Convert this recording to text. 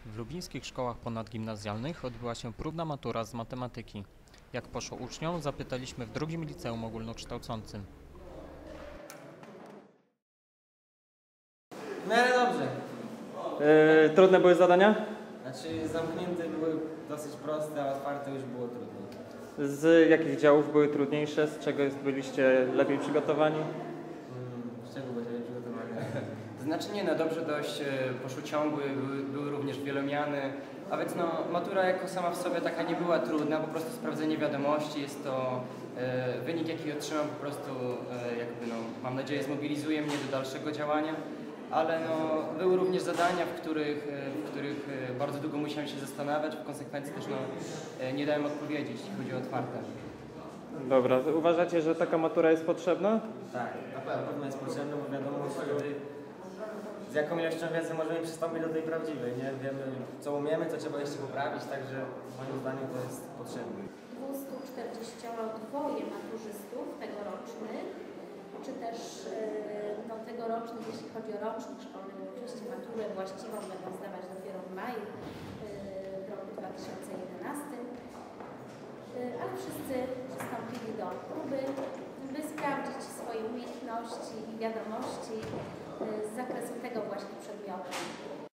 W lubińskich szkołach ponadgimnazjalnych odbyła się próbna matura z matematyki. Jak poszło uczniom, zapytaliśmy w drugim liceum ogólnokształcącym. W miarę dobrze. Trudne były zadania? Znaczy zamknięte były dosyć proste, a otwarte już było trudniej. Z jakich działów były trudniejsze? Z czego byliście lepiej przygotowani? Z czego byłeś przygotowany? To znaczy nie, no dobrze dość poszły ciągły, były również wielomiany, a więc no matura jako sama w sobie taka nie była trudna, po prostu sprawdzenie wiadomości, jest to wynik jaki otrzymam po prostu jakby no mam nadzieję zmobilizuje mnie do dalszego działania, ale no były również zadania, w których bardzo długo musiałem się zastanawiać, w konsekwencji też no nie dałem odpowiedzi, jeśli chodzi o otwarte. Dobra, uważacie, że taka matura jest potrzebna? Tak, na pewno jest potrzebne, bo wiadomo wtedy z jaką ilością wiedzy możemy przystąpić do tej prawdziwej, nie? Wiemy co umiemy, co trzeba jeszcze poprawić, także moim zdaniem to jest potrzebne. 242 maturzystów tegorocznych, czy też tegorocznych, jeśli chodzi o rocznik szkolny, bo oczywiście maturę właściwą będą zdawać dopiero w maju w roku 2011, ale wszyscy przystąpili do próby, by sprawdzić swoje umiejętności i wiadomości z zakresu tego właśnie przedmiotu.